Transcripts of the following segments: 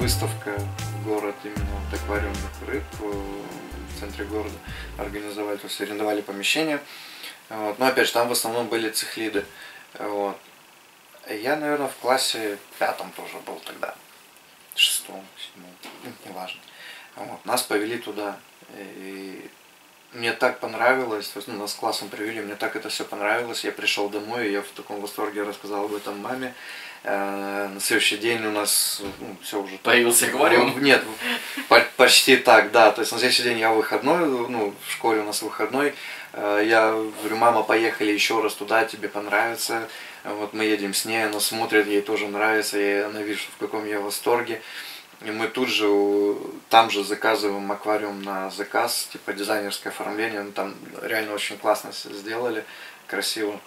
выставка в город именно вот аквариумных рыб в центре города организовали, то есть арендовали помещение. Вот. Но опять же, там в основном были цихлиды. Вот. Я, наверное, в классе 5 тоже был тогда, 6-м, 7-м, неважно. Вот. Нас повели туда. И мне так понравилось, то есть, нас с классом привели, мне так это все понравилось. Я пришел домой, и я в таком восторге рассказал об этом маме. На следующий день у нас все уже... Появился аквариум? Нет, почти так, да. То есть на следующий день я выходной, в школе у нас выходной. Я говорю, мама, поехали еще раз туда, тебе понравится. Вот мы едем с ней, она смотрит, ей тоже нравится, и она видит, в каком я восторге. И мы тут же, там же заказываем аквариум на заказ, типа дизайнерское оформление, там реально очень классно сделали, красиво.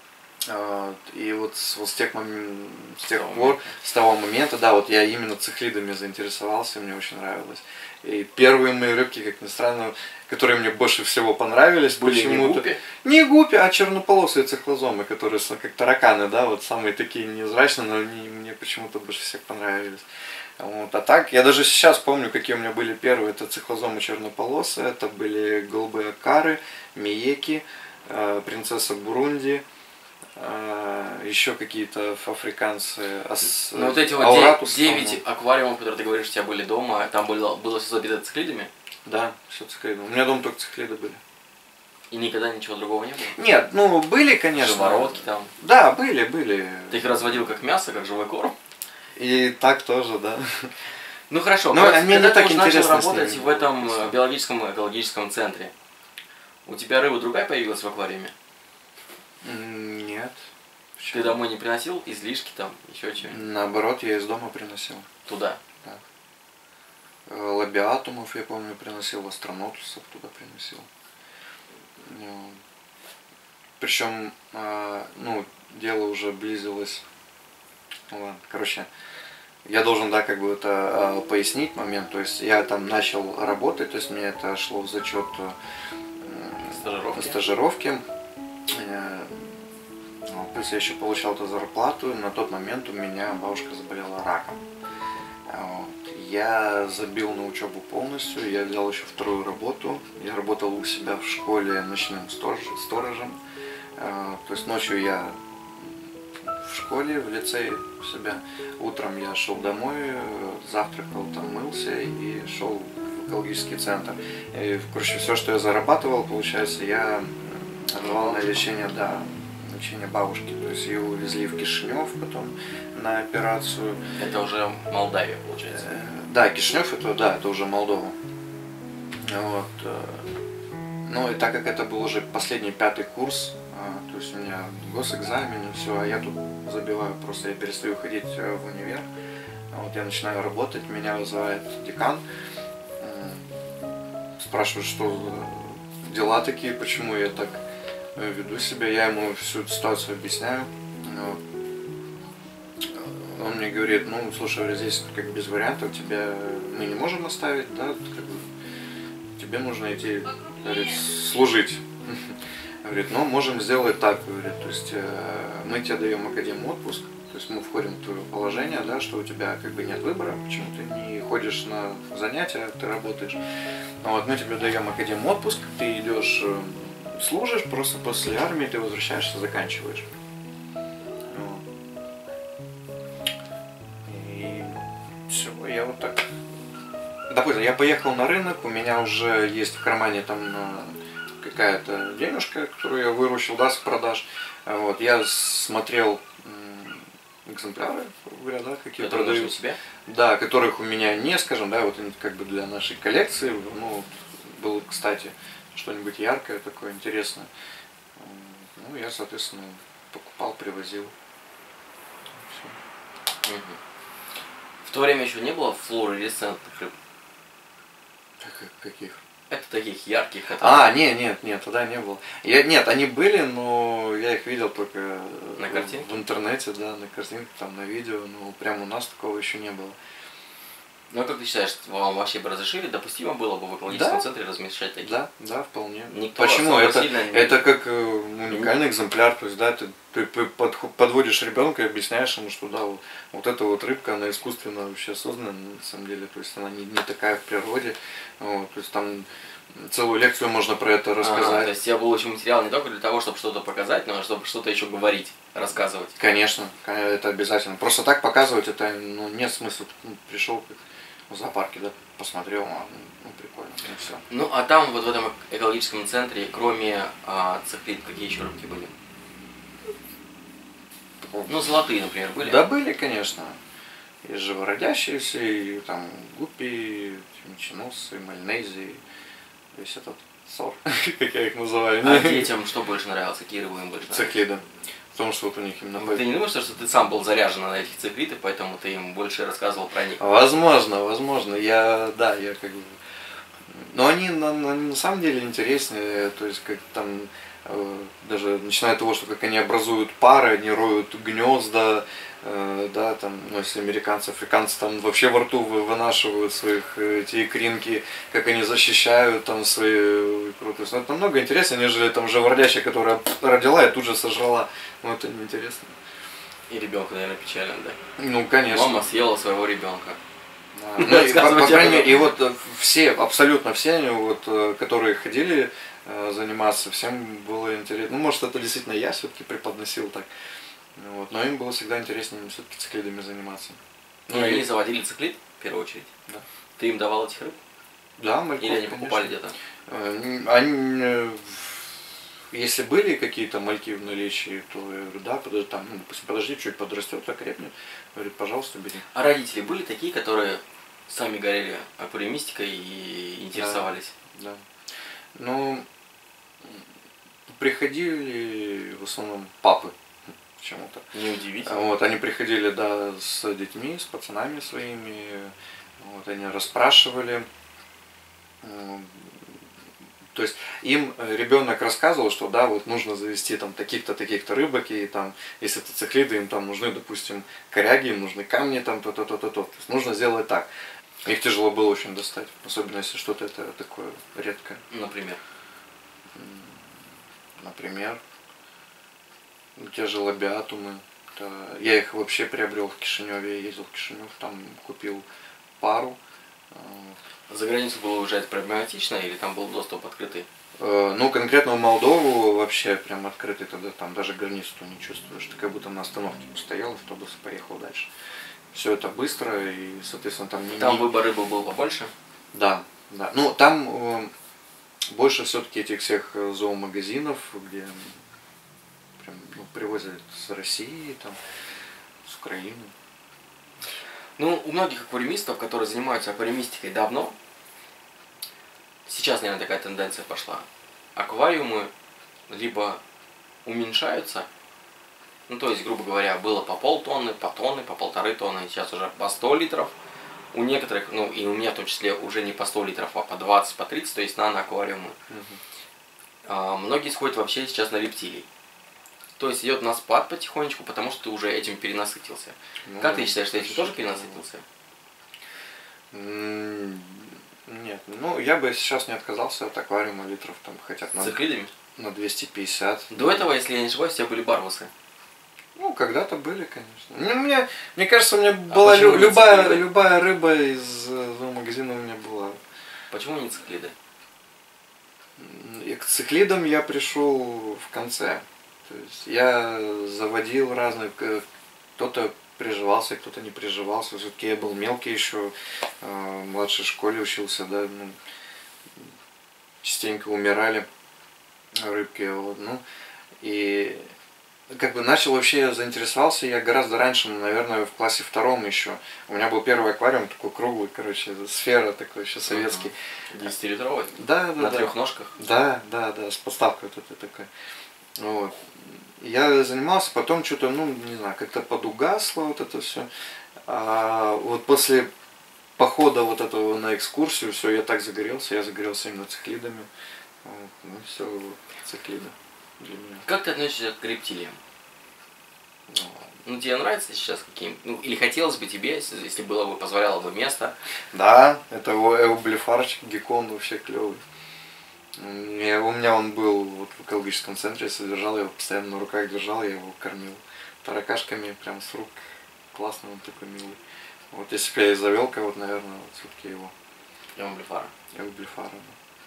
И вот с тех пор, с того момента, да, вот я именно цихлидами заинтересовался, мне очень нравилось. И первые мои рыбки, как ни странно, которые мне больше всего понравились, были не гуппи? Не гуппи, а чернополосые цихлозомы, которые как тараканы, да, вот самые такие невзрачные, но они мне почему-то больше всех понравились. Вот. А так, я даже сейчас помню, какие у меня были первые, это цихлозомы чернополосые, это были голубые акары, миеки, принцесса Бурунди, еще какие-то африканцы. Ну вот эти вот 9 аквариумов, которые ты говоришь, у тебя были дома, там было все забито цихлидами? Да, все цихлидами. У меня дома только цихлиды были. И никогда ничего другого не было? Нет, были, конечно. Живородки там? Да, были. Ты их разводил как мясо, как живой корм? И так тоже, да. Ну хорошо, но мне когда не так ты уже начал интересно работать в этом биологическом экологическом центре, у тебя рыба другая появилась в аквариуме? Нет. Ты домой не приносил излишки там, еще чего-нибудь? Наоборот, я из дома приносил. Туда? Да. Лабиатумов, я помню, приносил, астронотусов туда приносил. Причем, дело уже близилось. Ладно, короче, я должен, да, как бы это пояснить момент. То есть я там начал работать, то есть мне это шло в зачет стажировки. Плюс я еще получал эту зарплату. На тот момент у меня бабушка заболела раком. Вот. Я забил на учебу полностью. Я взял еще вторую работу. Я работал у себя в школе ночным сторожем. То есть ночью я в школе, в лицее у себя. Утром я шел домой, завтракал, там мылся и шел в экологический центр. И, короче, все, что я зарабатывал, получается, я отдавал на лечение, да, лечение бабушки. То есть ее увезли в Кишинев потом на операцию. Это уже Молдавия, получается? Да, Кишинев это уже Молдова. Вот. Ну и так как это был уже последний 5-й курс, то есть у меня госэкзамен и все, а я тут забиваю, просто я перестаю ходить в универ. Вот я начинаю работать, меня вызывает декан, спрашивает, что за дела такие, почему я так веду себя, я ему всю эту ситуацию объясняю. Он мне говорит, слушай, здесь как без вариантов, тебя мы не можем оставить, да, как бы, тебе нужно идти, говорит, служить. Говорит, можем сделать так, говорит, то есть мы тебе даем академию отпуск, то есть мы входим в твое положение, да, что у тебя как бы нет выбора, почему ты не ходишь на занятия, ты работаешь. Вот мы тебе даем академию отпуск, ты идешь, служишь, просто после армии ты возвращаешься, заканчиваешь. И все, я вот так. Допустим, я поехал на рынок, у меня уже есть в кармане там какая-то денежка, которую я выручил, да, с продаж. Вот, я смотрел экземпляры в рядах, какие продают. Себе? Да, которых у меня не, скажем, да, вот как бы для нашей коллекции. Было, кстати, что-нибудь яркое такое, интересное. Я, соответственно, покупал, привозил. Угу. В то время еще не было флуоресцентных рыб? Каких? Это таких ярких. Нет, тогда не было. Нет, они были, но я их видел только на картинке? В интернете, да, на картинке, там на видео, но прямо у нас такого еще не было. Ну, как ты считаешь, вам вообще бы разрешили, допустимо было бы в экологическом центре размещать такие? Да, вполне. Никто почему? Это как, уникальный экземпляр, то есть, да, ты подводишь ребенка и объясняешь ему, что да, вот эта вот рыбка, она искусственно вообще создана, на самом деле, то есть она не такая в природе, вот, то есть там целую лекцию можно про это рассказать. То есть я получил материал не только для того, чтобы что-то показать, но чтобы что-то еще говорить, рассказывать. Конечно, это обязательно. Просто так показывать это, ну, нет смысла. Ну, пришел в зоопарке, да, посмотрел, ну, прикольно, и все. Ну, а там, вот в этом экологическом центре, кроме цихлид, какие еще рыбки были? Ну, золотые, например, были? Да, были, конечно. И живородящиеся, и там гуппи, меченосы, мальнези, весь этот сор, как я их называю. А детям что больше нравилось? Какие рыбы им больше нравились? Цихлиды. Потому что вот у них именно... Ты не думаешь, что ты сам был заряжен на этих цихлид, и поэтому ты им больше рассказывал про них? Возможно. Я как бы... Но они на самом деле интереснее, то есть как там даже начиная от того, что как они образуют пары, они роют гнезда, да, там, ну, если американцы, африканцы там вообще во рту вынашивают своих эти икринки, как они защищают там свои икру. То есть, ну, это намного интереснее, нежели там живородящая, которая родила и тут же сожрала. Ну, это неинтересно. И ребенку, наверное, печально, да? Ну, конечно. Мама съела своего ребенка. Ну, по крайней мере, и вот все, абсолютно все они, вот, которые ходили заниматься, всем было интересно. Ну, может, это действительно я все-таки преподносил так. Вот, но им было всегда интереснее все-таки циклидами заниматься. Ну, и они заводили циклид, в первую очередь. Да. Ты им давал этих рыб? Да, мальков, или они конечно. покупали где-то? Они, если были какие-то мальки в наличии, то я говорю, да, там, подожди, чуть подрастет, окрепнет. Говорит, пожалуйста, бери. А родители были такие, которые сами горели аквариумистикой и интересовались? Да. Ну, приходили в основном папы почему-то. Неудивительно. Вот, они приходили, да, с детьми, с пацанами своими, вот, они расспрашивали. То есть им ребенок рассказывал, что да, вот нужно завести там таких-то рыбок, и там, если это цихлиды, им там нужны, допустим, коряги, им нужны камни, там то-то. То есть нужно сделать так. Их тяжело было очень достать, особенно если что-то это такое редкое. Например, те же лабиатумы. Я их вообще приобрел в Кишиневе, я ездил в Кишинев, там купил пару. За границу было уезжать проблематично или там был доступ открытый? Ну, конкретно в Молдову вообще прям открытый, тогда там даже границу не чувствуешь. Ты как будто на остановке постоял, автобус поехал дальше. Все это быстро и, соответственно, там не... Там выбор рыбы был побольше? Да. Ну, там больше все-таки этих всех зоомагазинов, где прям, привозят с России, там, с Украины. Ну, у многих аквариумистов, которые занимаются аквариумистикой давно, сейчас, наверное, такая тенденция пошла. Аквариумы либо уменьшаются, ну, то есть, грубо говоря, было по полтонны, по тонны, по 1,5 тонны, сейчас уже по 100 литров. У некоторых, ну, и у меня в том числе, уже не по 100 литров, а по 20, по 30, то есть нано-аквариумы. Многие сходят вообще сейчас на рептилий. То есть идет на спад потихонечку, потому что ты уже этим перенасытился. Ну, как ты считаешь, что этим тоже перенасытился? Нет, ну я бы сейчас не отказался от аквариума литров там хотя бы на 250. До этого, если я не ошибаюсь, у тебя были барбусы. Ну, когда-то были, конечно. Ну, мне кажется, у меня была любая рыба из зоомагазина у меня была. Почему не цихлиды? И к цихлидам я пришел в конце. То есть я заводил разных, кто-то приживался, кто-то не приживался. Все-таки я был мелкий еще, в младшей школе учился, да, ну, частенько умирали рыбки. Вот, ну, и как бы начал вообще, заинтересовался я гораздо раньше, наверное, в классе 2 еще. У меня был первый аквариум, такой круглый, короче, сфера такой еще советский. 10-литровый? Да. На 3 ножках? Да, с подставкой вот этой такой. Вот. Я занимался, потом что-то, ну, не знаю, как-то подугасло вот это все. А вот после похода вот этого на экскурсию, все, я так загорелся, именно цихлидами. Вот. Ну все, вот, цихлиды для меня. Как ты относишься к рептилиям? Ну, тебе нравится сейчас каким? Ну, или хотелось бы тебе, если было бы, позволяло бы место? Да, это эублефарчик, геккон вообще клевый. У меня он был вот в экологическом центре, я содержал, я его постоянно на руках держал, я его кормил таракашками прям с рук. Классный, он такой милый. Вот если бы я и завел кого-то, наверное, вот все-таки его. Эумблифара. Эумблифара, да.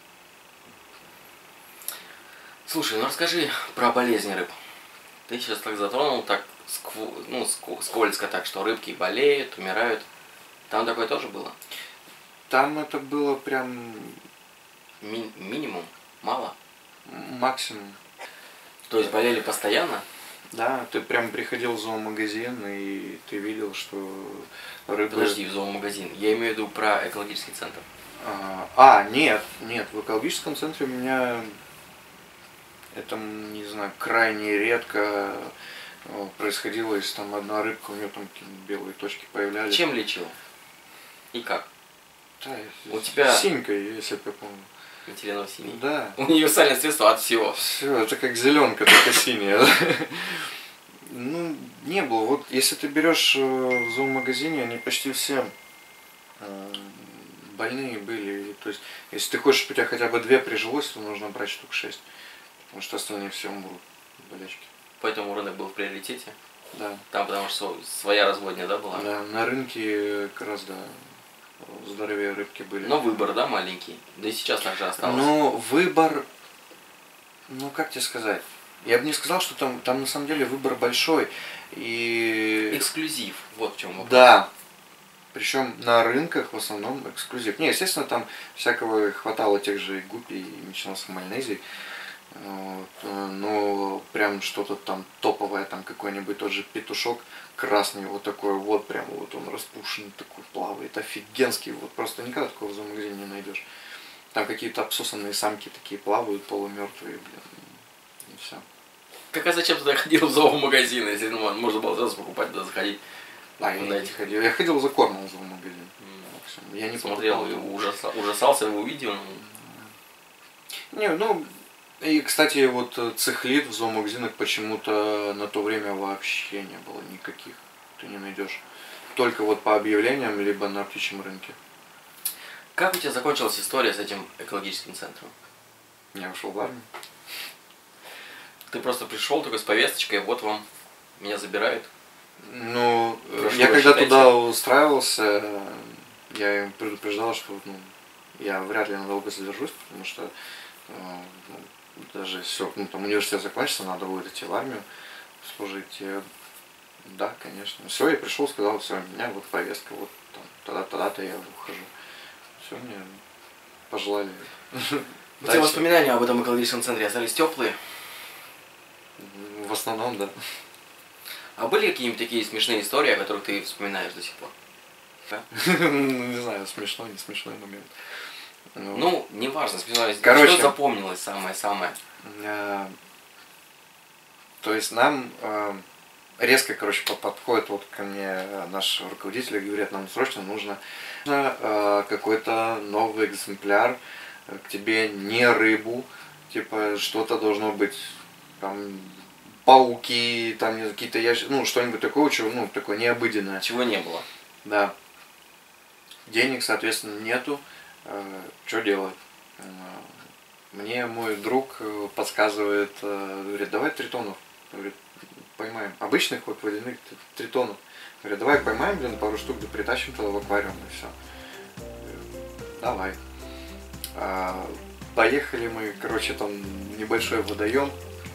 Слушай, ну расскажи про болезни рыб. Ты сейчас так затронул, так скользко так, что рыбки болеют, умирают. Там такое тоже было? Там это было прям... Минимум? Мало? Максимум. То есть болели постоянно? Да, ты прям приходил в зоомагазин и ты видел, что рыбы... Подожди, в зоомагазин. Я имею в виду про экологический центр. Нет, в экологическом центре у меня это, не знаю, крайне редко происходило, если там одна рыбка, у нее там какие-то белые точки появлялись. Чем лечил? И как? Да, у тебя... синькой, если я помню. Метиленов синий? Да. Универсальное средство от всего. Все, это как зеленка, только синяя. Ну, не было. Вот если ты берешь в зоомагазине, они почти все больные были. То есть, если ты хочешь, чтобы у тебя хотя бы 2 прижилось, то нужно брать штук 6. Потому что остальные все умрут. Болячки. Поэтому рынок был в приоритете? Да. Там потому что своя разводня, да, была? Да, на рынке гораздо здоровее рыбки были. Но выбор, да, маленький? Да и сейчас так же осталось. Ну, выбор, ну как тебе сказать? Я бы не сказал, что там на самом деле выбор большой. И... Эксклюзив, вот в чем вопрос. Да. Причем на рынках в основном эксклюзив. Не, естественно, там всякого хватало, тех же гуппи и меченосов Мальнезии. Вот, но прям что-то там топовое, там какой-нибудь тот же петушок красный, вот такой вот, прям вот он распушенный, такой плавает, офигенский, вот просто никогда такого в зоомагазине не найдешь. Там какие-то обсосанные самки такие плавают, полумертвые, блин, и все. Как, а зачем туда ходил в зоомагазин, если можно было сразу покупать, туда заходить? Я не ходил. Я ходил за кормом в зоомагазин. Я не смотрел, ужасался его увидел. Не, ну, и, кстати, вот цихлит в зоомагазинах почему-то на то время вообще не было никаких. Ты не найдешь. Только вот по объявлениям, либо на птичьем рынке. Как у тебя закончилась история с этим экологическим центром? Я ушел в армию. Ты просто пришел такой с повесточкой, вот вам, меня забирают. Ну, прошу, я когда считайте. туда устраивался, я им предупреждал, что я вряд ли надолго задержусь, потому что даже все, там университет закончится, надо будет идти в армию служить. Да, конечно. Все, я пришел, сказал, все, у меня вот повестка, вот там, тогда-то я ухожу. Все, мне пожелали. У тебя воспоминания об этом экологическом центре остались теплые? В основном, да. А были какие-нибудь такие смешные истории, о которых ты вспоминаешь до сих пор? Да? Не знаю, смешной, не смешной момент. Ну, неважно, смешной. Короче, что запомнилось самое-самое? То есть нам резко, короче, подходит вот ко мне наш руководитель и говорит, нам срочно нужно какой-то новый экземпляр, к тебе не рыбу, типа что-то должно быть там пауки, там какие-то ящики, ну что-нибудь такое, чего, ну такое необыденное. Чего не было? Да. Денег, соответственно, нету. Что делать? Мне мой друг подсказывает, говорит, давай тритонов. Говорит, поймаем. Обычных вот водяных тритонов. Говорит, давай поймаем, блин, пару штук, да притащим туда в аквариум и все. Давай. Поехали мы, короче, там небольшой водоем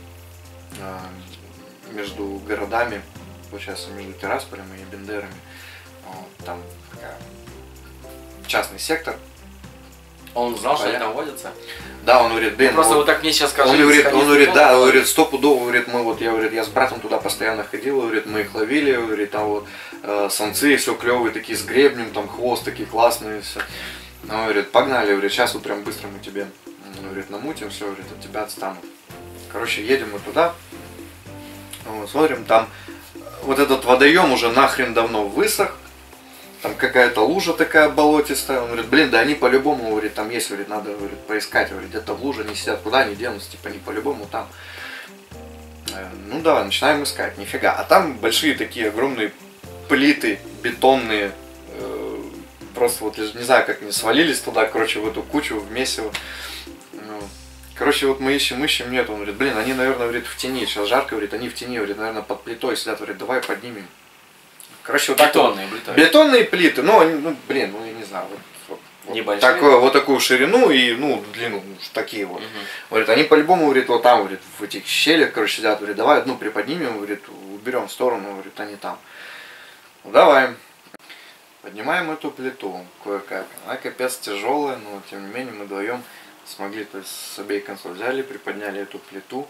между городами, получается, между Тирасполем и Бендерами. Вот, там такая частный сектор. Он знал, что они там водятся? Да, он говорит, блин, просто вот так мне сейчас скажи. Он говорит, да, он говорит, стопудово, говорит, мы вот, я с братом туда постоянно ходил, говорит, мы их ловили, говорит, там вот самцы все клевые, такие с гребнем, там хвост такие классные, все. Он говорит, погнали, говорит, сейчас вот прям быстро мы тебе, говорит, намутим, все, говорит, от тебя отстанут. Короче, едем мы туда, вот, смотрим, там вот этот водоем уже нахрен давно высох. Там какая-то лужа такая болотистая. Он говорит, блин, да они по-любому, говорит, там есть, говорит, надо, говорит, поискать, говорит, где-то в луже они сидят, куда они денутся, типа, не по-любому там. Ну давай, начинаем искать, нифига. А там большие такие огромные плиты бетонные, просто вот, не знаю, как они свалились туда, короче, в эту кучу, в месиво. Короче, вот мы ищем, нет, он говорит, блин, они, наверное, говорит, в тени, сейчас жарко, говорит, они в тени, говорит, наверное, под плитой сидят, говорит, давай поднимем. Короче, вот Бетонные плиты. Бетонные плиты, ну, они, ну, блин, ну, я не знаю, Небольшие. вот такую ширину и, ну, длину, такие вот. Говорит, они по-любому, говорит, вот там, говорит, в этих щелях, короче, сидят, говорит, давай одну приподнимем, говорит, уберем в сторону, говорит, они там. Ну, давай. Поднимаем эту плиту кое-как. Она капец тяжелая, но тем не менее мы вдвоем смогли, то есть с обеих концов взяли, приподняли эту плиту.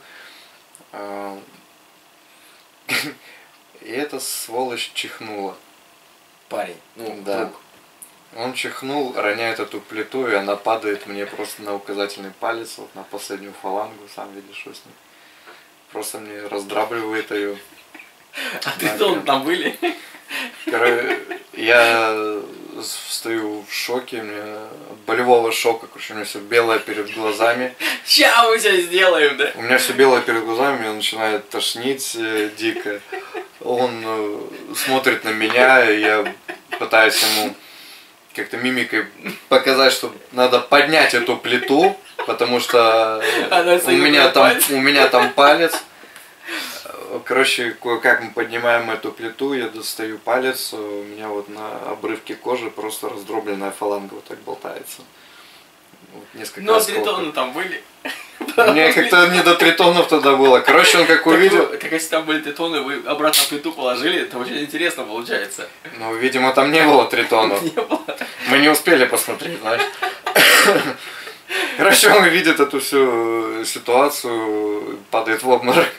И эта сволочь чихнула. Парень. Ну, да. друг. Он чихнул, роняет эту плиту, и она падает мне просто на указательный палец, вот на последнюю фалангу, сам видишь, что с ней. Просто мне раздрабливает ее. А ты там были? Короче, я стою в шоке, мне от болевого шока, короче, у меня все белое перед глазами. Ща мы все сделаем, да? У меня все белое перед глазами, меня начинает тошнить дико. Он смотрит на меня, и я пытаюсь ему как-то мимикой показать, что надо поднять эту плиту, потому что у меня там палец. Короче, кое-как мы поднимаем эту плиту, я достаю палец, у меня вот на обрывке кожи просто раздробленная фаланга вот так болтается. Вот несколько но тритоны там были. Мне как-то не до тритонов тогда было. Короче, он как увидел... Так если там были тритоны, вы обратно плиту положили, это очень интересно получается. Ну, видимо, там не было тритонов. Не было. Мы не успели посмотреть, знаешь. Короче, он видит эту всю ситуацию, падает в обморок.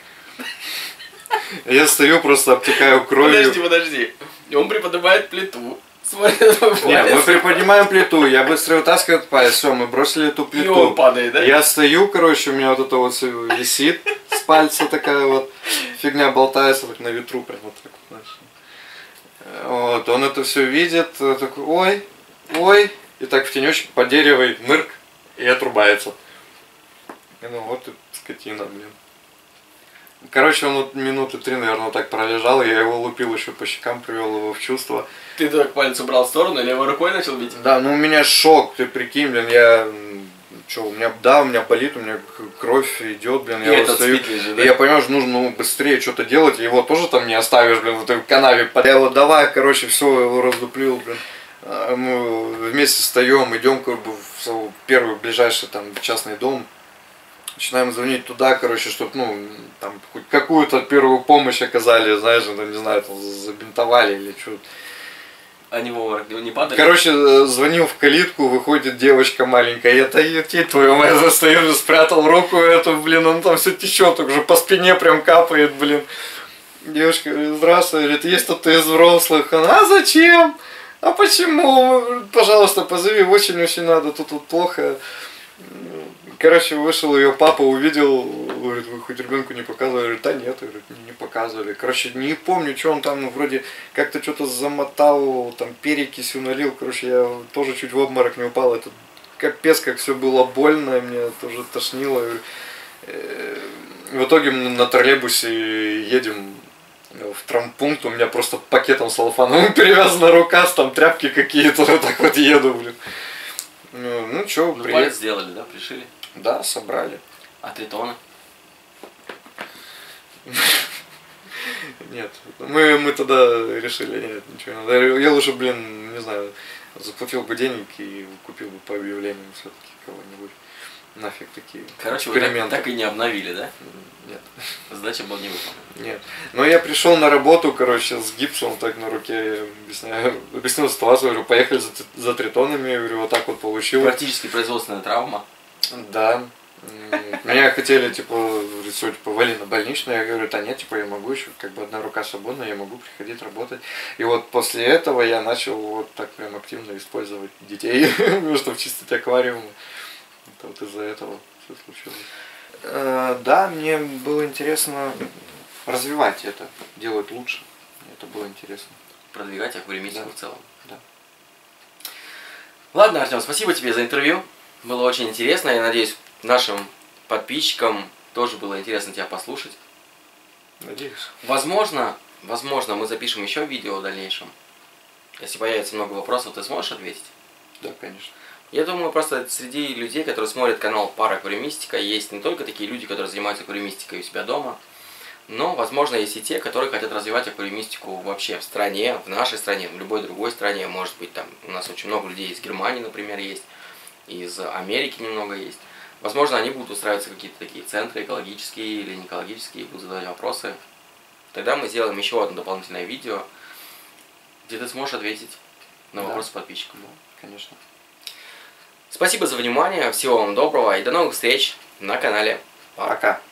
Я стою, просто обтекаю кровью. Подожди. И он приподнимает плиту. Смотрит на твой палец. Нет, мы приподнимаем плиту, я быстро вытаскиваю этот палец, все, мы бросили эту плиту. И он падает, да? Я стою, короче, у меня вот это вот все висит с пальца такая вот фигня болтается, так на ветру прям вот так вот, знаешь. Вот, он это все видит, такой, ой, и так в тенечек по дереву нырк, и отрубается. И ну вот и скотина, блин. Короче, он вот минуты 3, наверное, вот так пролежал, я его лупил еще по щекам, привел его в чувство. Ты так палец убрал в сторону, левой рукой начал бить? Да, ну у меня шок, ты прикинь, блин, у меня болит, у меня кровь идет, блин, я вот стою, и я понимаю, что нужно быстрее что-то делать, его тоже там не оставишь, блин, в этой канаве. Я вот давай, короче, все, его раздуплил, блин. Мы вместе встаем, идем как бы в первый ближайший там частный дом. Начинаем звонить туда, короче, чтобы, ну, там, хоть какую-то первую помощь оказали, знаешь, не знаю, там, забинтовали или что. Они в обморок не падали? Короче, звонил в калитку, выходит девочка маленькая, я-то твою мать застою, спрятал руку эту, блин, он там все течет, уже по спине прям капает, блин. Девочка говорит, здравствуй, говорит, есть кто-то из взрослых? Она, а зачем? А почему? Пожалуйста, позови, очень-очень надо, тут вот плохо. Короче, вышел ее папа, увидел, говорит, вы хоть ребенку не показывали? Говорит, да нет, говорит, не показывали. Короче, не помню, что он там, ну, вроде как-то что-то замотал, там перекисью налил. Короче, я тоже чуть в обморок не упал. Это капец, как все было больно, мне тоже тошнило. В итоге мы на троллейбусе едем в травмпункт, у меня просто пакетом салфановым перевязана рука, там тряпки какие-то, вот так вот еду, блин. Ну что, ну, палец сделали, да, пришили? Да, собрали. А тритоны? Нет, мы тогда решили, нет, ничего не надо. Я лучше, блин, не знаю, заплатил бы денег и купил бы по объявлению все-таки кого-нибудь. Нафиг такие. Короче, вы так и не обновили, да? Нет. Задача была не выполнена. Нет. Но я пришел на работу, короче, с гипсом так на руке, объяснил ситуацию, говорю, поехали за тритонами, я говорю, вот так вот получилось. Практически производственная травма. Да. Меня хотели, типа, все, типа, вали на больничную, я говорю, да нет, типа, я могу еще, как бы, одна рука свободная, я могу приходить работать. И вот после этого я начал вот так прям активно использовать детей, чтобы чистить аквариумы. Это вот из-за этого все случилось. Да, мне было интересно развивать это, делать лучше. Это было интересно. Продвигать аквариумистику да. В целом. Да. Ладно, Артем, спасибо тебе за интервью. Было очень интересно. Я надеюсь, нашим подписчикам тоже было интересно тебя послушать. Надеюсь. Возможно, мы запишем еще видео в дальнейшем. Если появится много вопросов, ты сможешь ответить? Да, конечно. Я думаю, просто среди людей, которые смотрят канал Параквариумистика, есть не только такие люди, которые занимаются аквариумистикой у себя дома, но, возможно, есть и те, которые хотят развивать аквариумистику вообще в стране, в нашей стране, в любой другой стране. Может быть, там у нас очень много людей из Германии, например, есть, из Америки немного есть. Возможно, они будут устраиваться в какие-то такие центры экологические или не экологические, будут задавать вопросы. Тогда мы сделаем еще одно дополнительное видео, где ты сможешь ответить на вопросы подписчиков. Да, конечно. Спасибо за внимание, всего вам доброго и до новых встреч на канале. Пока.